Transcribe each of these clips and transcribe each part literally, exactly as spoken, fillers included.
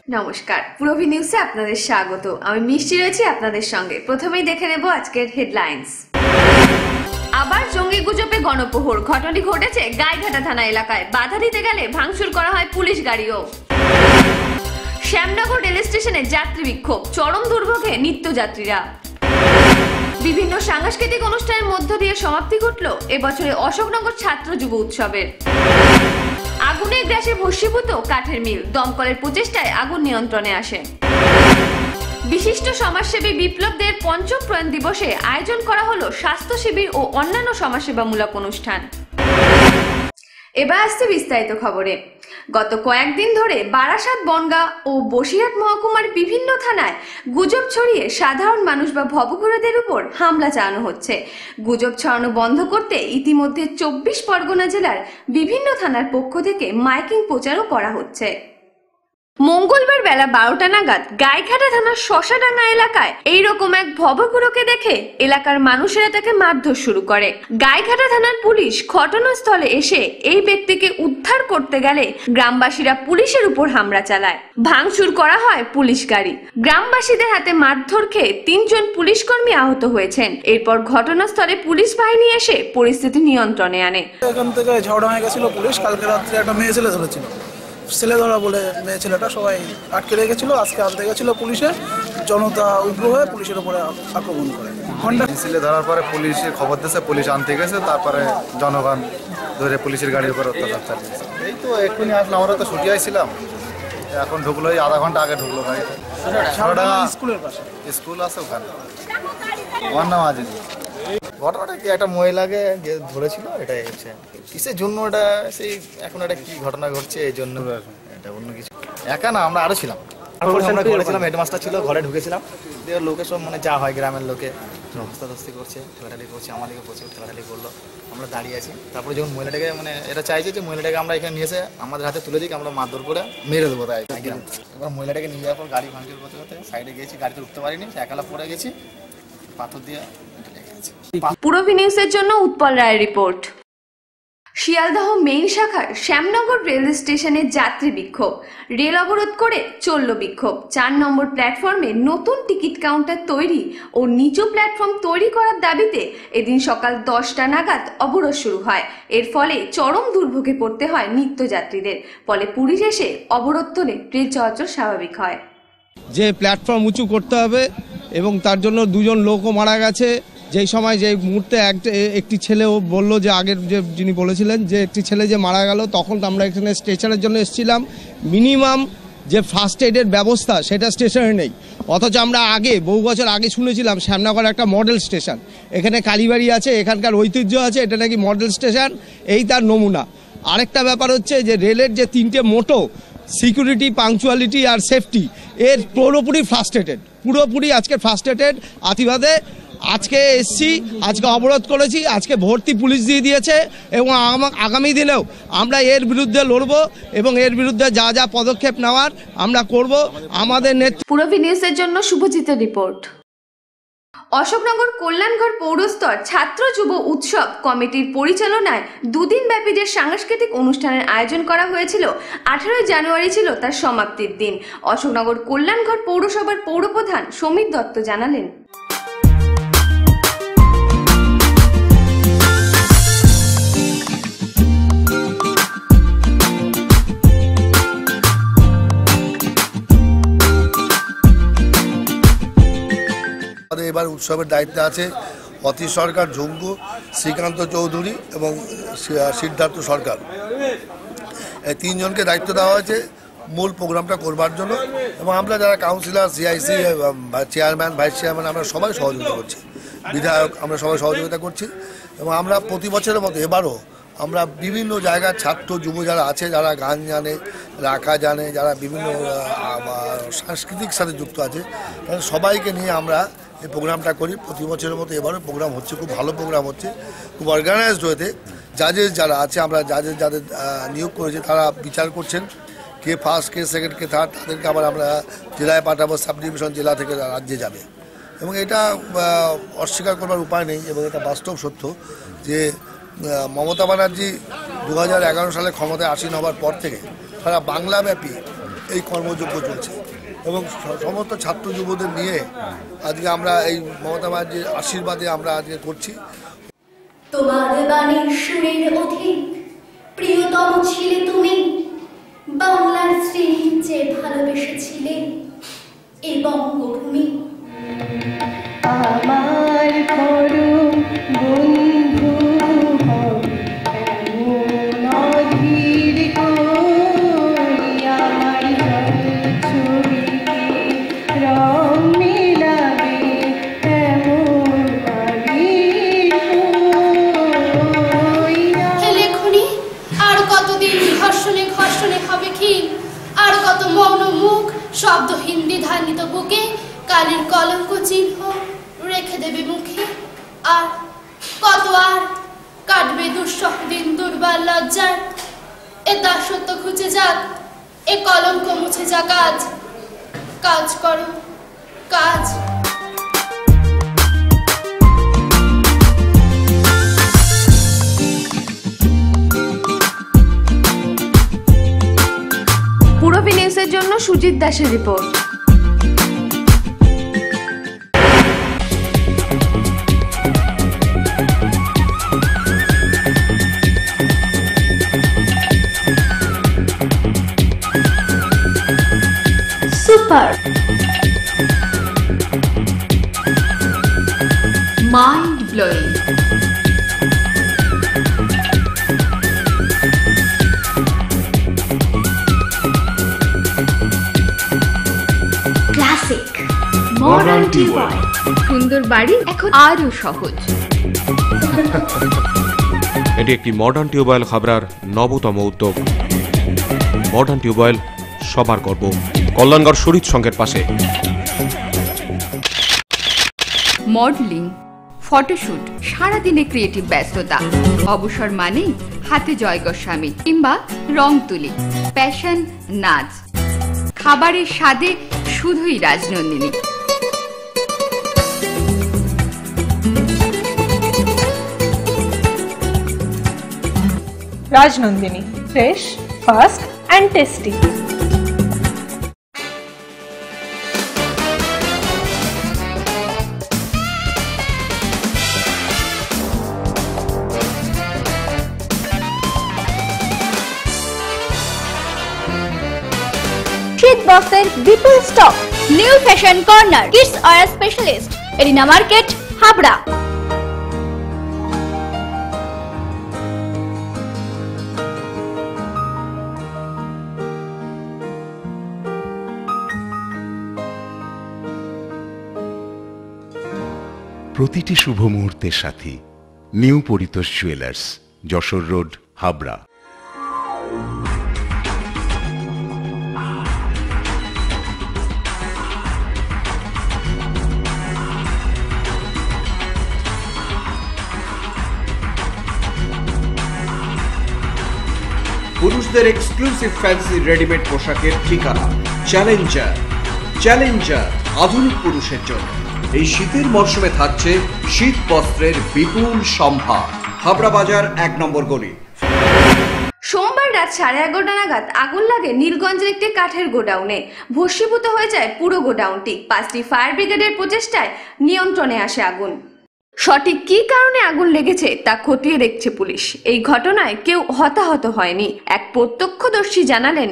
নমস্কার, পুরবি নিউজে আপনাদের স্বাগত। আমি মিষ্টি রয়েছি আপনাদের সঙ্গে। প্রথমেই দেখে নেব আজকের হেডলাইন্স। আবার জঙ্গি গুজবে গণপ্রহর, ঘটনাটি ঘটেছে গাইঘাটা থানা এলাকায়। বাধা দিতে গেলে ভাঙচুর করা হয় পুলিশ গাড়িও। শ্যামনগর রেল স্টেশনে যাত্রী বিক্ষোভ, চরম দুর্ভোগে নিত্যযাত্রীরা। বিভিন্ন সাংস্কৃতিক অনুষ্ঠানের মধ্য দিয়ে সমাপ্তি ঘটল এবছরে অশোকনগর ছাত্র যুব উৎসবের। আগুনের গ্যাসে ভস্মীভূত কাঠের মিল, দমকলের প্রচেষ্টায় আগুন নিয়ন্ত্রণে আসে। বিশিষ্ট সমাজসেবী বিপ্লবদের পঞ্চম প্রয়াণ দিবসে আয়োজন করা হলো স্বাস্থ্য শিবির ও অন্যান্য সমাজসেবামূলক অনুষ্ঠান। এবার আসছে বিস্তারিত খবরে। গত কয়েকদিন ধরে বারাসাত, বনগাঁ ও বসিরহাট মহকুমার বিভিন্ন থানায় গুজব ছড়িয়ে সাধারণ মানুষ বা ভবঘুরেদের উপর হামলা চালানো হচ্ছে। গুজব ছড়ানো বন্ধ করতে ইতিমধ্যে চব্বিশ পরগনা জেলার বিভিন্ন থানার পক্ষ থেকে মাইকিং প্রচারও করা হচ্ছে। মঙ্গলবার বেলা বারোটা নাগাদ গাইঘাটা থানার শশাডাঙ্গা এলাকায় এইরকম এক ভবঘুরোকে দেখে এলাকার মানুষেরা তাকে মারধর শুরু করে। গাইঘাটা থানার পুলিশ ঘটনাস্থলে এসে এই ব্যক্তিকে উদ্ধার করতে গেলে গ্রামবাসীরা পুলিশের উপর হামলা চালায়। ভাঙচুর করা হয় পুলিশ গাড়ি। গ্রামবাসীদের হাতে মারধর খেয়ে তিনজন পুলিশ কর্মী আহত হয়েছেন। এরপর ঘটনাস্থলে পুলিশ বাহিনী এসে পরিস্থিতি নিয়ন্ত্রণে আনে। এখান থেকে ঝগড়া হয়ে গেছিল, পুলিশ কালকে রাত্রে একটা মেয়ে ছেলে ধরেছিল, ছেলে ধরা বলে মেয়ে ছেলেটা সবাই আটকে রেখেছিল। আজকে আনতে গেছিল পুলিশে, জনতা উগ্র হয়ে পুলিশের উপরে আক্রমণ করে। ছেলে ধরার পরে পুলিশের খবর দিয়েছে, পুলিশ আনতে গেছে, তারপরে জনগণ ধরে পুলিশের গাড়ির উপরে অত্যাচার চালিয়েছে। এই তো এক্ষুনি আসলাম, আমরা তো ছুটি আইছিলাম, এখন ঢুকলো এই আধা ঘন্টা আগে ঢুকলো গাড়িতে। স্কুলের পাশে স্কুল আছে ওখানে। আমার নাম আজিজ। ঘটনাটা কি, একটা মহিলাকে ধরেছিল, এটাই হচ্ছে কিসের জন্য, এটা সেই এখন এটা কি ঘটনা ঘটছে এই জন্য, এটা অন্য কিছু। একা না, আমরা আরো ছিলাম, আমরা ঘরে ছিলাম, হেডমাস্টার ছিল, ঘরে ঢুকেছিলাম। দিয়ে লোকের সব মানে যা হয় গ্রামের লোকে ধস্তাধস্তি করছে, ঠেলাঠালি করছে, আমাদেরকে প্রচুর ঠেলাঠালি করলো। আমরা দাঁড়িয়ে আছি, তারপরে যখন মহিলাটাকে মানে এটা চাইছে যে মহিলাটাকে আমরা এখানে নিয়ে এসে আমাদের হাতে তুলে দিই, আমরা মারধর করে মেরে দেবো। তাই এবার মহিলাটাকে নিয়ে যাওয়ার পর গাড়ি ভাঙচুর করতে করতে সাইডে গেছি, গাড়িতে উঠতে পারিনি, একালা পড়ে গেছি, পাথর দিয়ে। পুরবি নিউজের জন্য উৎপল রায়ের রিপোর্ট। শিয়ালদহ মেইন শাখার শ্যামনগর রেল স্টেশনে যাত্রী বিক্ষোভ, রেল অবরোধ করে চলল বিক্ষোভ। চার নম্বর প্ল্যাটফর্মে নতুন টিকিট কাউন্টার তৈরি ও নিচু প্ল্যাটফর্ম তৈরি করার দাবিতে এদিন সকাল দশটা নাগাদ অবরোধ শুরু হয়। এর ফলে চরম দুর্ভোগে পড়তে হয় নিত্যযাত্রীদের। ফলে পুলিশ এসে অবরোধ তোলে, রেল চলাচল স্বাভাবিক হয়। যে প্ল্যাটফর্ম উঁচু করতে হবে এবং তার জন্য দুজন লোকও মারা গেছে। যেই সময় যে মুহূর্তে একটি ছেলেও বলল যে আগের যে যিনি বলেছিলেন যে একটি ছেলে যে মারা গেল, তখন আমরা এখানে স্টেশনের জন্য এসেছিলাম। মিনিমাম যে ফার্স্ট এডের ব্যবস্থা সেটা স্টেশনে নেই। অথচ আমরা আগে বহু বছর আগে শুনেছিলাম শ্যামনগর একটা মডেল স্টেশন, এখানে কালীবাড়ি আছে, এখানকার ঐতিহ্য আছে, এটা নাকি মডেল স্টেশন, এই তার নমুনা। আরেকটা ব্যাপার হচ্ছে যে রেলের যে তিনটে মোটো, সিকিউরিটি, পাংচুয়ালিটি আর সেফটি, এর পুরোপুরি ফ্রাস্ট্রেটেড, পুরোপুরি আজকে ফ্রাস্ট্রেটেড আতিবাদে। আজকে এসছি, আজকে অবরোধ করেছি, আজকে ভর্তি পুলিশ দিয়ে দিয়েছে এবং আগামী দিনেও আমরা এর বিরুদ্ধে লড়ব এবং এর বিরুদ্ধে যা যা পদক্ষেপ নেওয়ার আমরা করব। আমাদের নেতৃত্ব। পুরবি নিউজের জন্য শুভজিতের রিপোর্ট। অশোকনগর কল্যাণঘর পৌরস্তর ছাত্র যুব উৎসব কমিটির পরিচালনায় দুদিন ব্যাপী যে সাংস্কৃতিক অনুষ্ঠানের আয়োজন করা হয়েছিল, আঠারোই জানুয়ারি ছিল তার সমাপ্তির দিন। অশোকনগর কল্যাণঘর পৌরসভার পৌরপ্রধান সমীর দত্ত জানালেন, এবার উৎসবের দায়িত্বে আছে অতি সরকার, যোগ্য শ্রীকান্ত চৌধুরী এবং সিদ্ধার্থ সরকার। এই তিনজনকে দায়িত্ব দেওয়া হয়েছে মূল প্রোগ্রামটা করবার জন্য। এবং আমরা যারা councillor, CIC, chairman, vice chairman, আমরা সবাই সহযোগিতা করছি, বিধায়ক, আমরা সবাই সহযোগিতা করছি। এবং আমরা প্রতি বছরের মতো এবারও আমরা বিভিন্ন জায়গার ছাত্র যুব যারা আছে, যারা গান জানে, রাখা জানে, যারা বিভিন্ন সাংস্কৃতিক সাথে যুক্ত আছে, তাদের সবাইকে নিয়ে আমরা এই প্রোগ্রামটা করি। প্রতি বছরের মতো এবারও প্রোগ্রাম হচ্ছে, খুব ভালো প্রোগ্রাম হচ্ছে, খুব অর্গানাইজড হয়েছে। জাজেস যারা আছে, আমরা জাজেস যাদের নিয়োগ করেছি তারা বিচার করছেন, কে ফার্স্ট, কে সেকেন্ড, কে থার্ড, তাদেরকে আবার আমরা জেলায় পাঠাবো, সাব ডিভিশন জেলা থেকে রাজ্যে যাবে। এবং এটা অস্বীকার করবার উপায় নেই এবং এটা বাস্তব সত্য যে মমতা ব্যানার্জি দু হাজার এগারো সালে ক্ষমতায় আসীন হওয়ার পর থেকে সারা বাংলাব্যাপী এই কর্মযজ্ঞ চলছে এবং সমস্ত ছাত্র যুবদের নিয়ে আজকে আমরা এই মমতা ব্যানার্জির আশীর্বাদে আমরা আজকে করছি। তোমার বাণীর সুরের অধিক প্রিয়তম ছিলে তুমি, বাংলার শ্রীর যে ভালোবেসেছিলে এ বঙ্গভূমি। আমার পরম বন্ধু নদীর আমার ছবিতে রং মেলাবে এমন লেখনি। আর কতদিন ঘর্ষণে ঘর্ষণে হবে কি, আর কত মৌন মুখ শব্দ হিন্দি ধানিত বুকে কালির কলঙ্ক চিহ্ন রেখে দেবে মুখে। আর কত আর কাটবে দুঃসহ দিন দুর্বার লজ্জার। এ দাসত্ব খুঁজে যাক, এ কলঙ্ক মুছে যাক। কাজ কাজ করো কাজ। পুরবি নিউজের জন্য সুজিত দাসের report. Super mind blowing. Classic modern tubewell. সুন্দর বাড়ি এখন আরো সহজ। এটি একটি মডার্ন টিউবওয়েল খাবরার নবতম উদ্যোগ। মডার্ন টিউবওয়েল সবার গর্ব, কল্যাণগড় শরীর সংঘের পাশে। মডেলিং, ফটোশুট, সারাদিনে ক্রিয়েটিভ ব্যস্ততা, অবসর মানেই হাতে জয় গোস্বামী কিংবা রং তুলি, প্যাশন, নাচ, খাবারের স্বাদে শুধুই Rajnandini. Rajnandini, fresh, fast and tasty. শীত বক্সের বিপুল stock. New fashion corner, kids wear specialist, arena market, Habra. প্রতিটি শুভ মুহূর্তের সাথী new Paritosh jewellers, Jessore road, Habra. পুরুষদের এক্সক্লুসিভ ফ্যান্সি রেডিমেড পোশাকের ঠিকানা চ্যালেঞ্জার। চ্যালেঞ্জার আধুনিক পুরুষের জন্য। এই শীতের মরশুমে থাকছে শীত বস্ত্রের বিপুল সম্ভার। হাবড়া বাজার এক নম্বর গলি। সোমবার রাত সাড়ে এগারোটা নাগাদ আগুন লাগে নীলগঞ্জের একটি কাঠের গোডাউনে। ভস্মীভূত হয়ে যায় পুরো গোডাউনটি। পাঁচটি ফায়ার ব্রিগেডের প্রচেষ্টায় নিয়ন্ত্রণে আসে আগুন। সঠিক কী কারণে আগুন লেগেছে তা খতিয়ে দেখছে পুলিশ। এই ঘটনায় কেউ হতাহত হয়নি। এক প্রত্যক্ষদর্শী জানালেন,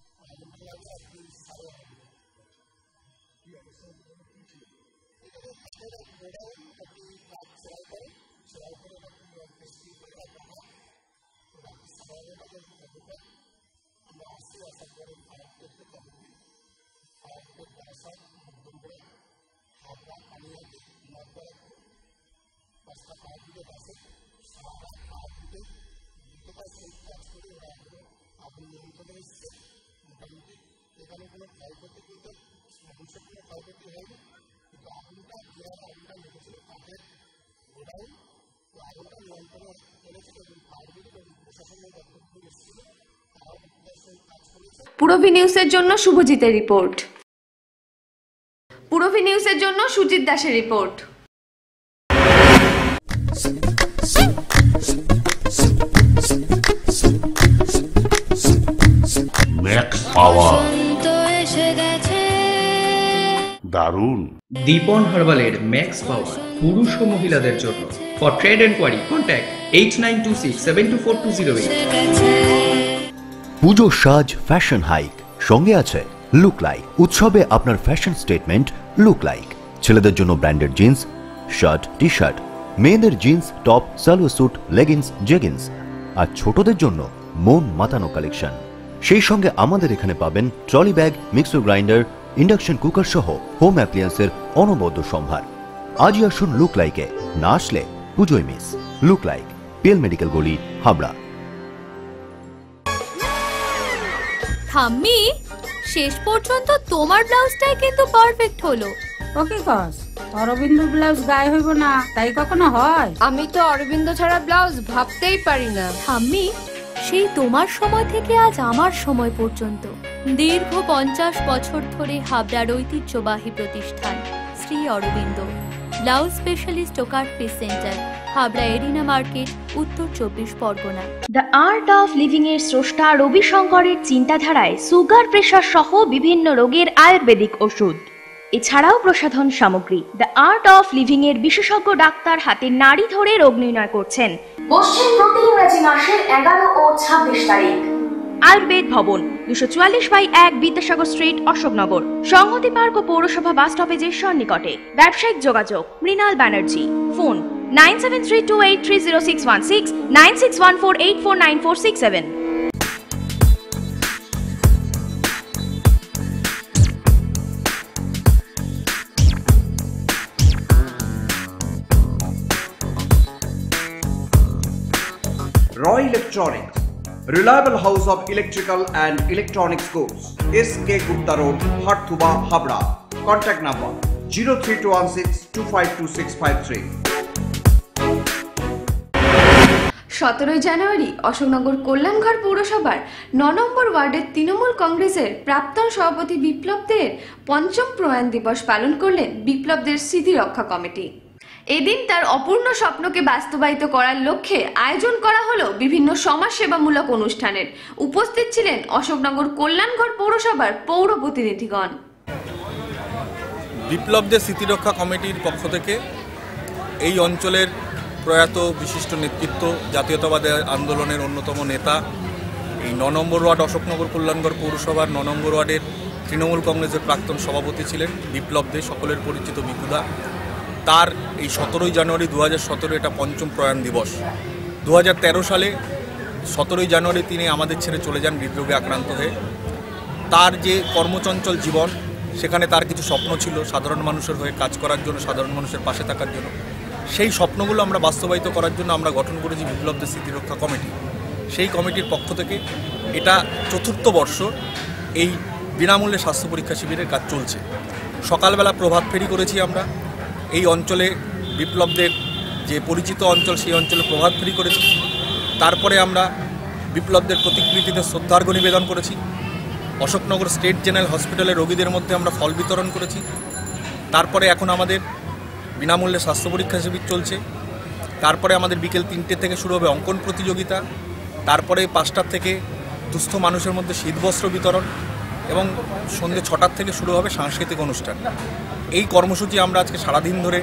পুরবি নিউজের জন্য শুভজিতের রিপোর্ট। পুরবি নিউজের জন্য সুজিত দাসের রিপোর্ট। ম্যাক্স পাওয়ার। দারুণ। দীপন হার্বালের ম্যাক্স পাওয়ার পুরুষ ও মহিলাদের জন্য। For trade enquiry contact eight nine two six seven two four two zero eight. Puja সাজ ফ্যাশন হাইক সঙ্গে আছে লুক লাইক। উৎসবে আপনার ফ্যাশন স্টেটমেন্ট লুক লাইক। ছেলেদের জন্য branded jeans, shirt, T shirt, মেয়েদের jeans, top, salwar suit, leggings, jeggings, আর ছোটদের জন্য মন মাতানো কালেকশন। সেই সঙ্গে আমাদের এখানে পাবেন trolley bag, mixer grinder, induction cooker সহ হোম অ্যাপ্লিয়েন্সের অনবদ্য সম্ভার। আজই আসুন লুক লাইকে, না আসলে পুজোয় miss. Look like, PL medical গলি, হাবড়া। ঠাম্মি, শেষ পর্যন্ত তোমার ব্লাউজটাই কিন্তু পারফেক্ট হলো। ওকে কস অরবিন্দ ব্লাউজ গায়ে হইব না, তাই কখনো হয়? আমি তো অরবিন্দ ছাড়া ব্লাউজ ভাবতেই পারি না। ঠাম্মি, সেই তোমার সময় থেকে আজ আমার সময় পর্যন্ত দীর্ঘ পঞ্চাশ বছর ধরে হাবড়ার ঐতিহ্যবাহী প্রতিষ্ঠান শ্রী অরবিন্দ ব্লাউজ স্পেশালিস্ট ও cut piece centre, Habra arena market, Uttar Chabbish Pargana. The art of living এর স্রষ্টা রবি শঙ্করের চিন্তাধারায় সুগার, প্রেশার সহ বিভিন্ন রোগের আয়ুর্বেদিক ওষুধ, এছাড়াও প্রসাধন সামগ্রী। দ্য আর্ট অফ লিভিং এর বিশেষজ্ঞ ডাক্তার হাতে নাড়ি ধরে রোগ নির্ণয় করছেন। বসছেন প্রতি ইংরেজি মাসের এগারো ও ছাব্বিশ তারিখ। আয়ুর্বেদ ভবন, দুশো চুয়াল্লিশ বাই এক, বিদ্যাসাগর স্ট্রিট, অশোকনগর, সংহতি পার্ক ও পৌরসভা বাস স্টপেজের সন্নিকটে। ব্যবসায়িক যোগাযোগ Mrinal Banerjee. Phone nine seven three two eight three zero six one six, nine six one four eight four nine four six seven. Roy Electronics, reliable house of electrical and electronics goods, S K Gupta Road, Harthuba, Habra. Contact number zero three two one six two five two six five three. সতেরোই জানুয়ারি অশোকনগর কল্যাণঘর পৌরসভার ন নম্বর ওয়ার্ডের তৃণমূল কংগ্রেসের প্রাক্তন সভাপতি বিপ্লবদের পঞ্চম প্রয়াণ দিবস পালন করলেন বিপ্লবদের স্মৃতি রক্ষা কমিটি। এদিন তার অপূর্ণ স্বপ্নকে বাস্তবায়িত করার লক্ষ্যে আয়োজন করা হলো বিভিন্ন সমাজসেবামূলক অনুষ্ঠানের। উপস্থিত ছিলেন অশোকনগর কল্যাণঘর পৌরসভার পৌর প্রতিনিধিগণ। বিপ্লবদের স্মৃতিরক্ষা কমিটির পক্ষ থেকে এই অঞ্চলের প্রয়াত বিশিষ্ট নেতৃত্ব, জাতীয়তাবাদী আন্দোলনের অন্যতম নেতা, এই ন নম্বর ওয়ার্ড অশোকনগর কল্যাণঘর পৌরসভার ন নম্বর ওয়ার্ডের তৃণমূল কংগ্রেসের প্রাক্তন সভাপতি ছিলেন বিপ্লবদের, সকলের পরিচিত বিপুদা। তার এই সতেরোই জানুয়ারি দু হাজার সতেরো এটা পঞ্চম প্রয়াণ দিবস। দু হাজার তেরো সালে সতেরোই জানুয়ারি তিনি আমাদের ছেড়ে চলে যান হৃদরোগে আক্রান্ত হয়ে। তার যে কর্মচঞ্চল জীবন, সেখানে তার কিছু স্বপ্ন ছিল সাধারণ মানুষের হয়ে কাজ করার জন্য, সাধারণ মানুষের পাশে থাকার জন্য। সেই স্বপ্নগুলো আমরা বাস্তবায়িত করার জন্য আমরা গঠন করেছি বিপ্লবদের স্মৃতিরক্ষা কমিটি। সেই কমিটির পক্ষ থেকে এটা চতুর্থ বর্ষ এই বিনামূল্যে স্বাস্থ্য পরীক্ষা শিবিরের কাজ চলছে। সকালবেলা প্রভাত ফেরি করেছি আমরা এই অঞ্চলে, বিপ্লবদের যে পরিচিত অঞ্চল সেই অঞ্চলে প্রভাত ফেরি করেছি। তারপরে আমরা বিপ্লবদের প্রতিকৃতিতে শ্রদ্ধার্ঘ্য নিবেদন করেছি। অশোকনগর স্টেট জেনারেল হসপিটালের রোগীদের মধ্যে আমরা ফল বিতরণ করেছি। তারপরে এখন আমাদের বিনামূল্যে স্বাস্থ্য পরীক্ষা শিবির চলছে। তারপরে আমাদের বিকেল তিনটে থেকে শুরু হবে অঙ্কন প্রতিযোগিতা। তারপরে পাঁচটার থেকে দুস্থ মানুষের মধ্যে শীতবস্ত্র বিতরণ এবং সন্ধ্যে ছটার থেকে শুরু হবে সাংস্কৃতিক অনুষ্ঠান। এই কর্মসূচি আমরা আজকে সারাদিন ধরে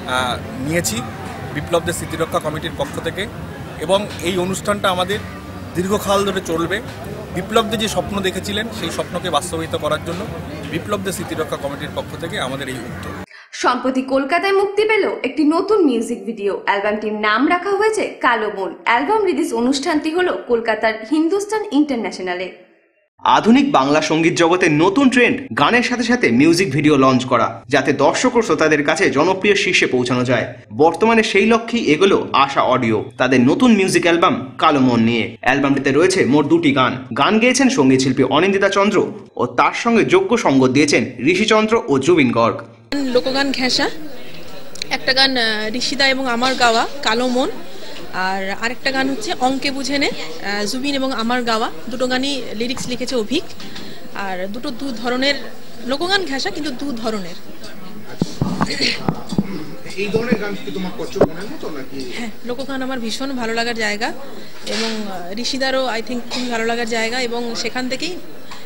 নিয়েছি বিপ্লবদের স্মৃতিরক্ষা কমিটির পক্ষ থেকে, এবং এই অনুষ্ঠানটা আমাদের দীর্ঘকাল ধরে চলবে। বিপ্লবদের যে স্বপ্ন দেখেছিলেন সেই স্বপ্নকে বাস্তবায়িত করার জন্য বিপ্লবদের স্মৃতিরক্ষা কমিটির পক্ষ থেকে আমাদের এই উদ্যোগ। সম্প্রতি কলকাতায় মুক্তি পেল একটি নতুন মিউজিক ভিডিও। অ্যালবামটির নাম রাখা হয়েছে কালো মন। অ্যালবাম রিলিজ অনুষ্ঠানটি হলো কলকাতার হিন্দুস্তান ইন্টারন্যাশনালে। আধুনিক বাংলা সঙ্গীত জগতের নতুন ট্রেন্ড, গানের সাথে সাথে মিউজিক ভিডিও লঞ্চ করা, যাতে দর্শক ও শ্রোতাদের কাছে জনপ্রিয় শীর্ষে পৌঁছানো যায়। বর্তমানে সেই লক্ষ্যেই এগোলো আশা অডিও তাদের নতুন মিউজিক অ্যালবাম কালো মন নিয়ে। অ্যালবামটিতে রয়েছে মোট দুটি গান। গান গেয়েছেন সঙ্গীত শিল্পী অনিন্দিতা চন্দ্র ও তার সঙ্গে যোগ্য সঙ্গত দিয়েছেন ঋষিচন্দ্র ও জুবিন গর্গ। লোকগান ঘেঁষা, একটা গান ঋষিদা এবং আমার গাওয়া কালো মন, আর আরেকটা গান হচ্ছে অঙ্কে বুঝে নে, জুবিন এবং আমার গাওয়া। দুটো গানই লিরিক্স লিখেছে অভিক, আর দুটো দু ধরনের লোকগান ঘেঁষা, কিন্তু দু ধরনের। এই ধরনের গান কি তোমার পছন্দের মতো নাকি? হ্যাঁ, লোকগান আমার ভীষণ ভালো লাগার জায়গা, এবং ঋষিদারও আই থিঙ্ক খুব ভালো লাগার জায়গা, এবং সেখান থেকেই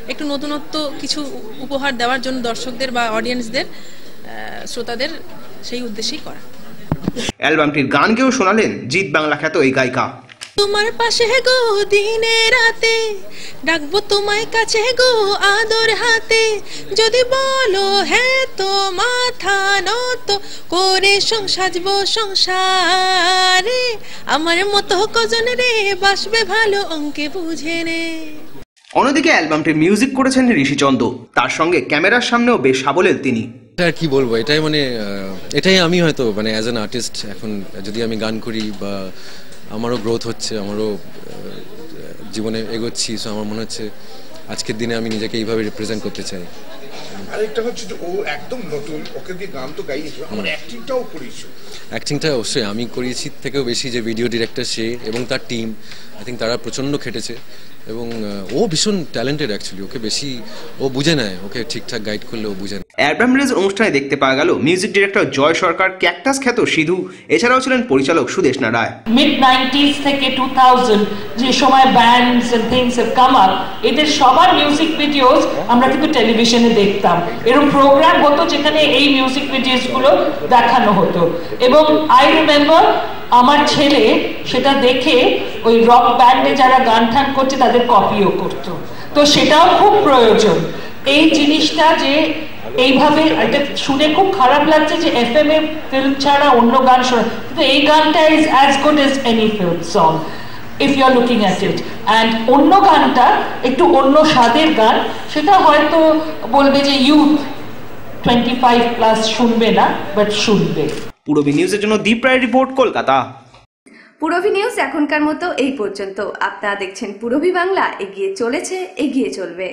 একটু নতুনত্ব কিছু উপহার দেওয়ার জন্য দর্শকদের বা অডিয়েন্সদের, শ্রোতাদের, সেই উদ্দেশ্যেই করা। অ্যালবামটির গান গেয়েও শোনালেন জিত বাংলা খ্যাত এই গায়িকা। তোমার পাশে গো দিনে রাতে, ডাকবো তোমায় কাছে গো আদর হাতে, যদি বলো হ্যাঁ তো মাথা নত করে সাজবো সংসারে, আমার মতো কজন রে বাসবে ভালো অঙ্কে বুঝে নে। অন্যদিকে অ্যালবামটির মিউজিক করেছেন ঋষিচন্দ্র, তার সঙ্গে ক্যামেরার সামনেও বেশ সাবলীল তিনি। এটা কি বলবো, এটাই মানে এটাই আমি হয়তো মানে অ্যাজ অ্যান আর্টিস্ট এখন যদি আমি গান করি বা আমারও গ্রোথ হচ্ছে, আমারও জীবনে এগোচ্ছি, সো আমার মনে হচ্ছে আজকের দিনে আমি নিজেকে এইভাবে রিপ্রেজেন্ট করতে চাই। আরেকটা হচ্ছে যে ও একদম নতুন, ওকে দিয়ে গান তো গাইয়েছো, আমার অ্যাক্টিংটাও করিয়েছো। অ্যাক্টিংটা অবশ্যই আমি করিয়েছি, থেকেও বেশি যে ভিডিও ডিরেক্টর সে এবং তার টিম, আই থিঙ্ক তারা প্রচণ্ড খেটেছে এবং ও ভীষণ ট্যালেন্টেড অ্যাকচুয়ালি, ওকে বেশি ও বুঝে নেয়, ওকে ঠিকঠাক গাইড করলে ও বুঝে নেয়। অ্যালবাম রিলিজ অনুষ্ঠানে দেখতে পাওয়া গেল music director Joy Sarkar, cactus খ্যাত সিধু, এছাড়াও ছিলেন পরিচালক সুদেশনা রায়। মিড নাইনটিজ থেকে টু থাউজেন্ড যে সময় bands and things have come up, এদের সবার মিউজিক ভিডিওস আমরা কিন্তু টেলিভিশনে দেখতাম, এরকম প্রোগ্রাম হতো যেখানে এই মিউজিক ভিডিওস গুলো দেখানো হতো। এবং আই রিমেম্বার আমার ছেলে সেটা দেখে ওই রক ব্যান্ডে যারা গান ঠান করছে তাদের কপিও করতো, তো সেটাও খুব প্রয়োজন। এই জিনিসটা যে এইভাবে, এটা শুনে খুব খারাপ লাগছে যে এফ এম এ ফিল্ম ছাড়া অন্য গান শোনা, কিন্তু এই গানটা is as good as any film song if you are looking at it. And অন্য গানটা একটু অন্য স্বাদের গান, সেটা হয়তো বলবে যে ইউথ টোয়েন্টি ফাইভ প্লাস শুনবে না, বাট শুনবে। পুরবি নিউজের জন্য দীপ রায় রিপোর্ট, কলকাতা। পুরবি নিউজ এখনকার মতো এই পর্যন্ত। আপনারা দেখছেন পুরবি বাংলা, এগিয়ে চলেছে, এগিয়ে চলবে।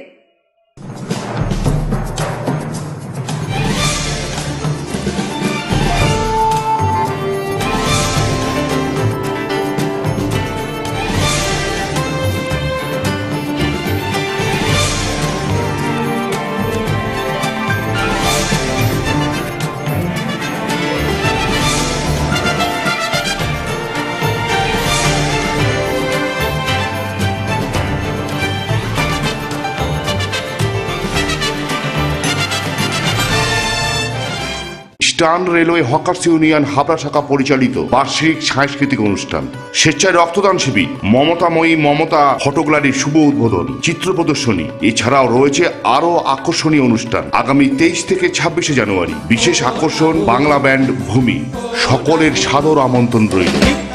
Eastern railway hawkers union Habra শাখা পরিচালিত বার্ষিক সাংস্কৃতিক অনুষ্ঠান স্বেচ্ছায় রক্তদান শিবির, মমতাময়ী মমতা ফটোগ্যালারির শুভ উদ্বোধন, চিত্র প্রদর্শনী, এছাড়াও রয়েছে আরো আকর্ষণীয় অনুষ্ঠান। আগামী তেইশ থেকে ছাব্বিশে জানুয়ারি বিশেষ আকর্ষণ বাংলা ব্যান্ড ভূমি, সকলের সাদর আমন্ত্রণ রইল।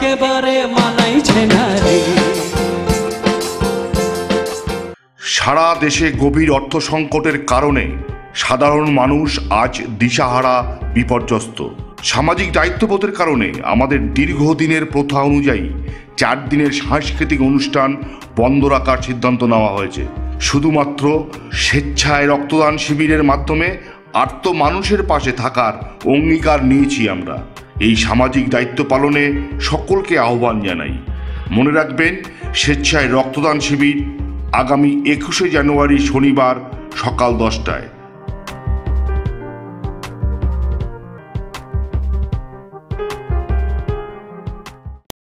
সারা দেশে গভীর অর্থ সংকটের কারণে সাধারণ মানুষ আজ দিশাহারা, বিপর্যস্ত। সামাজিক দায়িত্ববোধের কারণে আমাদের দীর্ঘদিনের প্রথা অনুযায়ী চার দিনের সাংস্কৃতিক অনুষ্ঠান বন্ধ রাখার সিদ্ধান্ত নেওয়া হয়েছে। শুধুমাত্র স্বেচ্ছায় রক্তদান শিবিরের মাধ্যমে আর্ত মানুষের পাশে থাকার অঙ্গীকার নিয়েছি আমরা। এই সামাজিক দায়িত্ব পালনে সকলকে আহ্বান জানাই। মনে রাখবেন, স্বেচ্ছায় রক্তদান শিবির আগামী একুশে জানুয়ারি শনিবার সকাল দশটায়।